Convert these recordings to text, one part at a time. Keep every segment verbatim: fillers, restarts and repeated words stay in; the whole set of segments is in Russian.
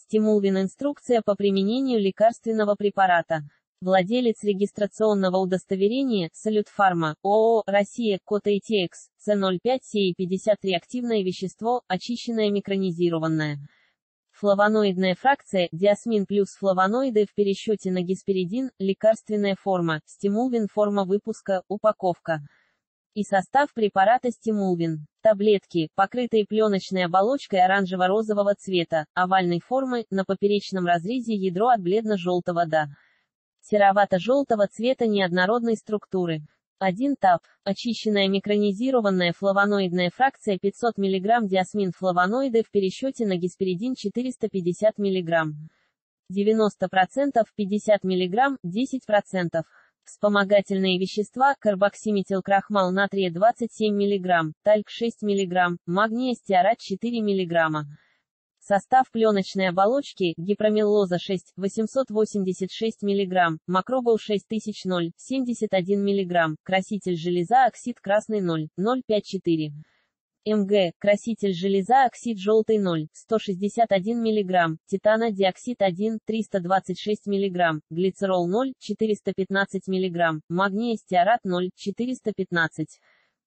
Стимулвин. Инструкция по применению лекарственного препарата. Владелец регистрационного удостоверения Салют Фарма, ООО, Россия, код эй ти экс, С ноль пять С пятьдесят три. Активное вещество, очищенное микронизированное. Флавоноидная фракция, диасмин плюс флавоноиды в пересчете на гесперидин, лекарственная форма, Стимулвин. Форма выпуска, упаковка. И состав препарата Стимулвин. Таблетки, покрытые пленочной оболочкой оранжево-розового цвета, овальной формы, на поперечном разрезе ядро от бледно-желтого до серовато-желтого цвета неоднородной структуры. один тап. Очищенная микронизированная флавоноидная фракция пятьсот миллиграмм диасмин флавоноиды в пересчете на гесперидин четыреста пятьдесят миллиграмм. девяносто процентов, пятьдесят миллиграмм, десять процентов. Вспомогательные вещества: карбоксиметилкрахмал натрия двадцать семь миллиграмм, тальк шесть миллиграмм, магния стеарат четыре миллиграмма. Состав пленочной оболочки: гипромеллоза шесть, восемьсот восемьдесят шесть миллиграмм, макробол шесть тысяч ноль, семьдесят один миллиграмм, краситель железа оксид красный ноль, ноль пятьдесят четыре мг, краситель железа оксид желтый ноль, сто шестьдесят один миллиграмм, титанодиоксид один, триста двадцать шесть миллиграмм, глицерол ноль, четыреста пятнадцать миллиграмм, магния стеарат ноль, четыреста пятнадцать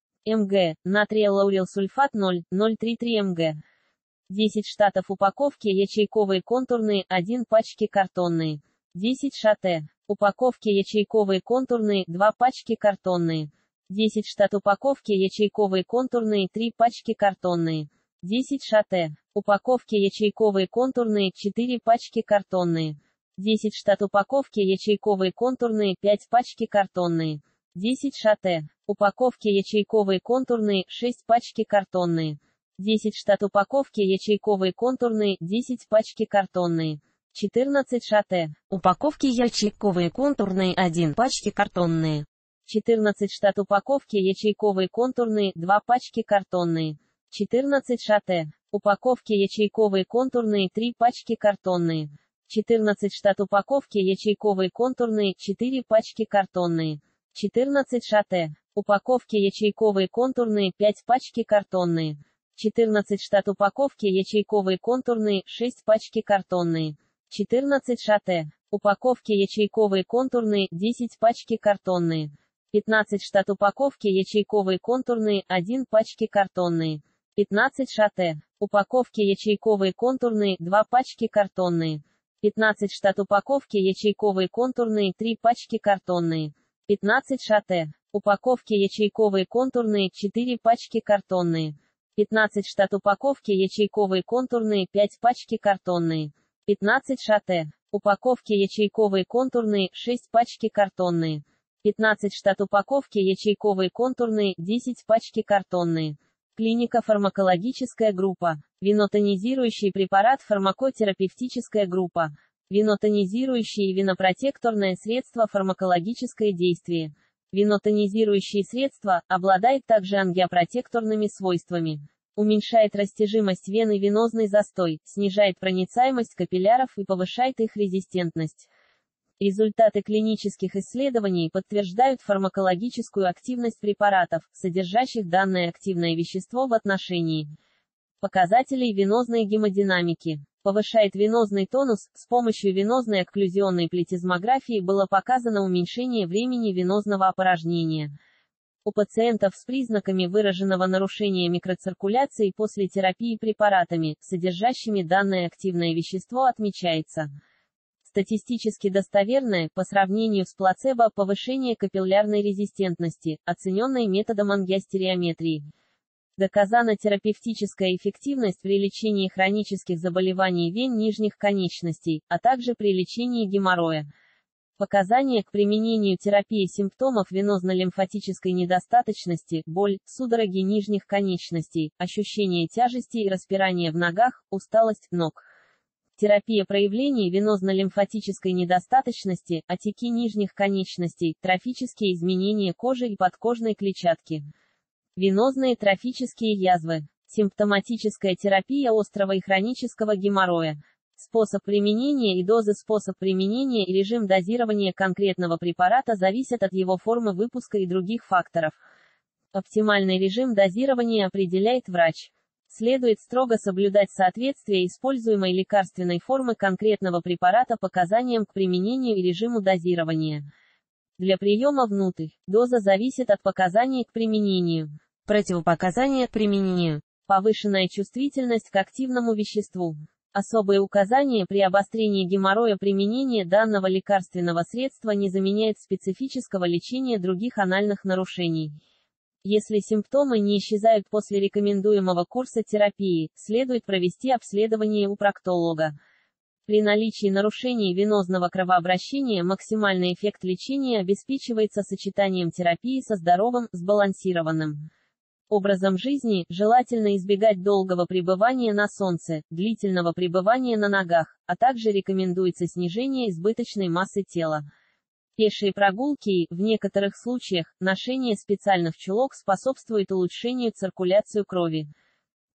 мг, натрия лаурилсульфат ноль, ноль тридцать три мг. десять штатов упаковки: ячейковые контурные, один пачки картонные. десять шт. Упаковки ячейковые контурные, два пачки картонные. десять штат. Упаковки ячейковые контурные, три пачки картонные. десять шт. Упаковки ячейковые контурные, четыре пачки картонные. десять штат. Упаковки ячейковые контурные, пять пачки картонные. десять шт. Упаковки ячейковые контурные, шесть пачки картонные. десять штат. Упаковки ячейковые контурные, десять пачки картонные. четырнадцать шт. Упаковки ячейковые контурные, один пачки картонные. четырнадцать штат. Упаковки ячейковые контурные, два пачки картонные. четырнадцать шт. Упаковки ячейковые контурные, три пачки картонные. четырнадцать штат. Упаковки ячейковые контурные, четыре пачки картонные. четырнадцать шт. Упаковки ячейковые контурные, пять пачки картонные. четырнадцать штат. Упаковки ячейковые контурные, шесть пачки картонные. четырнадцать шт. Упаковки ячейковые контурные, десять пачки картонные. пятнадцать штат. Упаковки ячейковые контурные, один пачки картонные. пятнадцать шт. Упаковки ячейковые контурные, два пачки картонные. пятнадцать штат. Упаковки ячейковые контурные, три пачки картонные. пятнадцать шт. Упаковки ячейковые контурные, четыре пачки картонные. пятнадцать штат. Упаковки ячейковые контурные, пять пачки картонные. пятнадцать шт. Упаковки ячейковые контурные, шесть пачки картонные. пятнадцать штат. Упаковки ячейковые контурные, десять пачки картонные. Клиника. Фармакологическая группа. Венотонизирующий препарат. Фармакотерапевтическая группа. Венотонизирующие и венопротекторное средство. Фармакологическое действие. Венотонизирующие средства обладает также ангиопротекторными свойствами. Уменьшает растяжимость вен и венозный застой, снижает проницаемость капилляров и повышает их резистентность. Результаты клинических исследований подтверждают фармакологическую активность препаратов, содержащих данное активное вещество в отношении показателей венозной гемодинамики. Повышает венозный тонус. С помощью венозной окклюзионной плетизмографии было показано уменьшение времени венозного опорожнения. У пациентов с признаками выраженного нарушения микроциркуляции после терапии препаратами, содержащими данное активное вещество, отмечается статистически достоверное, по сравнению с плацебо, повышение капиллярной резистентности, оцененной методом ангиостереометрии. Доказана терапевтическая эффективность при лечении хронических заболеваний вен нижних конечностей, а также при лечении геморроя. Показания к применению терапии симптомов венозно-лимфатической недостаточности: боль, судороги нижних конечностей, ощущение тяжести и распирания в ногах, усталость ног. Терапия проявлений венозно-лимфатической недостаточности, отеки нижних конечностей, трофические изменения кожи и подкожной клетчатки. Венозные трофические язвы. Симптоматическая терапия острого и хронического геморроя. Способ применения и дозы. Способ применения и режим дозирования конкретного препарата зависят от его формы выпуска и других факторов. Оптимальный режим дозирования определяет врач. Следует строго соблюдать соответствие используемой лекарственной формы конкретного препарата показаниям к применению и режиму дозирования. Для приема внутрь, доза зависит от показаний к применению. Противопоказания к применению. Повышенная чувствительность к активному веществу. Особые указания при обострении геморроя. Применение данного лекарственного средства не заменяет специфического лечения других анальных нарушений. Если симптомы не исчезают после рекомендуемого курса терапии, следует провести обследование у проктолога. При наличии нарушений венозного кровообращения максимальный эффект лечения обеспечивается сочетанием терапии со здоровым, сбалансированным образом жизни. Желательно избегать долгого пребывания на солнце, длительного пребывания на ногах, а также рекомендуется снижение избыточной массы тела. Пешие прогулки и, в некоторых случаях, ношение специальных чулок способствует улучшению циркуляции крови.